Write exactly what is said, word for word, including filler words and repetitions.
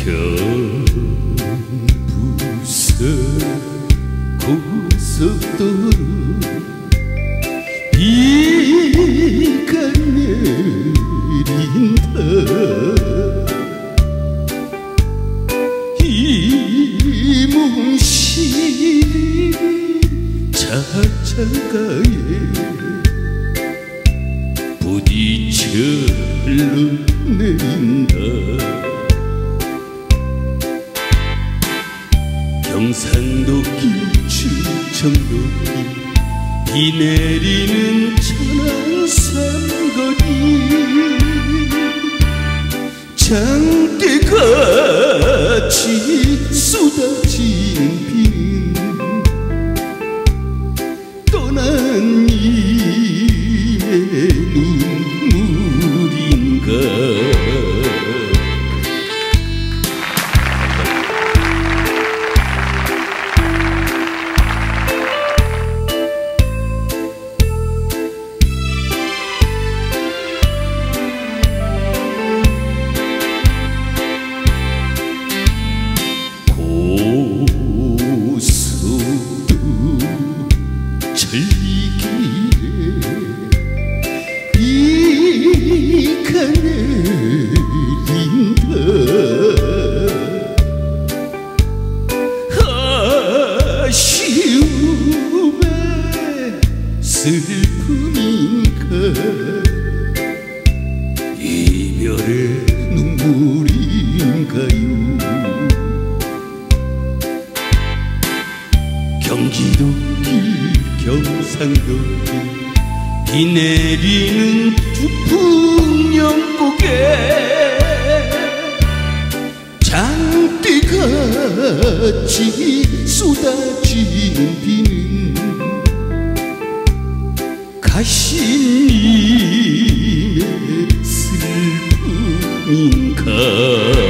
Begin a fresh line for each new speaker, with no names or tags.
경부선 고속도로 비가 내린다. 이문시 자장가에 부딪혀 흘러내린다. 경상도길 충청도길 비 내리는 천안삼거리 장대같이 쏟아진 비는 떠난 이의 눈물인가. 비가 내린다. 아쉬움에 슬픔인가. 이별의 눈물인가요. 경기도 길 경상도 길 비 내리는 두풍령곡에 장대같이 쏟아진 비는 가시님의 슬픔인가.